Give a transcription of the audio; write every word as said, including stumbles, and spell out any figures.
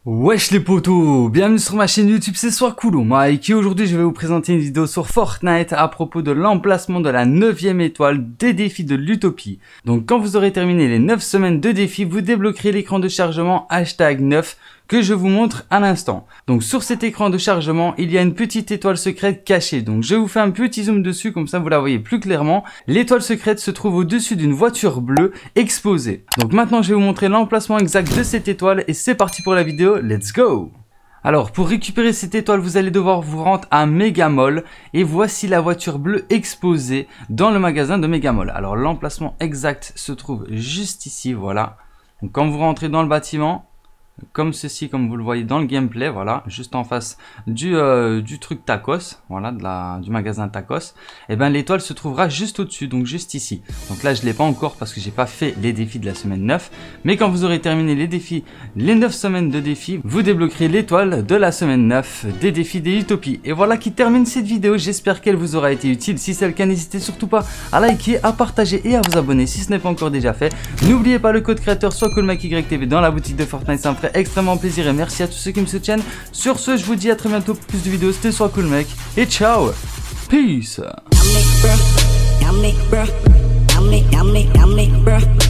Wesh les potos, bienvenue sur ma chaîne YouTube, c'est Soiscool Mike et aujourd'hui je vais vous présenter une vidéo sur Fortnite à propos de l'emplacement de la neuvième étoile des défis de l'Utopie. Donc quand vous aurez terminé les neuf semaines de défis, vous débloquerez l'écran de chargement hashtag neuf que je vous montre à l'instant. Donc sur cet écran de chargement, il y a une petite étoile secrète cachée. Donc je vous fais un petit zoom dessus, comme ça vous la voyez plus clairement. L'étoile secrète se trouve au-dessus d'une voiture bleue exposée. Donc maintenant je vais vous montrer l'emplacement exact de cette étoile et c'est parti pour la vidéo, let's go! Alors pour récupérer cette étoile, vous allez devoir vous rendre à Megamall et voici la voiture bleue exposée dans le magasin de Megamall. Alors l'emplacement exact se trouve juste ici, voilà. Donc quand vous rentrez dans le bâtiment, comme ceci, comme vous le voyez dans le gameplay, voilà, juste en face du, euh, du truc tacos, voilà, de la, du magasin tacos, et ben l'étoile se trouvera juste au-dessus, donc juste ici. Donc là je ne l'ai pas encore parce que j'ai pas fait les défis de la semaine neuf, mais quand vous aurez terminé les défis, les neuf semaines de défis, vous débloquerez l'étoile de la semaine neuf des défis des Utopies. Et voilà qui termine cette vidéo, j'espère qu'elle vous aura été utile. Si c'est le cas, n'hésitez surtout pas à liker, à partager et à vous abonner si ce n'est pas encore déjà fait. N'oubliez pas le code créateur SoiscoolMikeYTV dans la boutique de Fortnite, ça me ferait extrêmement plaisir et merci à tous ceux qui me soutiennent. Sur ce, je vous dis à très bientôt pour plus de vidéos. C'était Soiscool et ciao, peace.